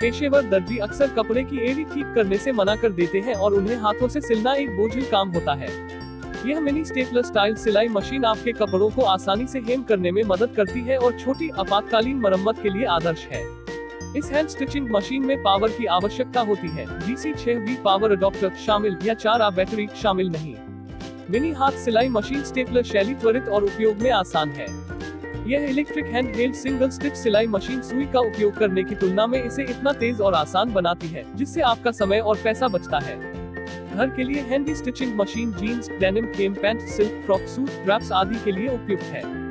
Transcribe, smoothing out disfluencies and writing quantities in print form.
पेशेवर दर्जी अक्सर कपड़े की एड़ी ठीक करने से मना कर देते हैं और उन्हें हाथों से सिलना एक बोझिल काम होता है। यह मिनी स्टेपलर स्टाइल सिलाई मशीन आपके कपड़ों को आसानी से हेम करने में मदद करती है और छोटी आपातकालीन मरम्मत के लिए आदर्श है। इस हैंड स्टिचिंग मशीन में पावर की आवश्यकता होती है। DC 6V पावर अडॉप्टर शामिल या 4A बैटरी शामिल नहीं। मिनी हाथ सिलाई मशीन स्टेपलर शैली त्वरित और उपयोग में आसान है। यह electric hand held single stitch सिलाई मशीन सुई का उपयोग करने की तुलना में इसे इतना तेज और आसान बनाती है, जिससे आपका समय और पैसा बचता है। घर के लिए handy stitching machine jeans, denim, केम pant, silk frock suit, drapes आदि के लिए उपयुक्त है।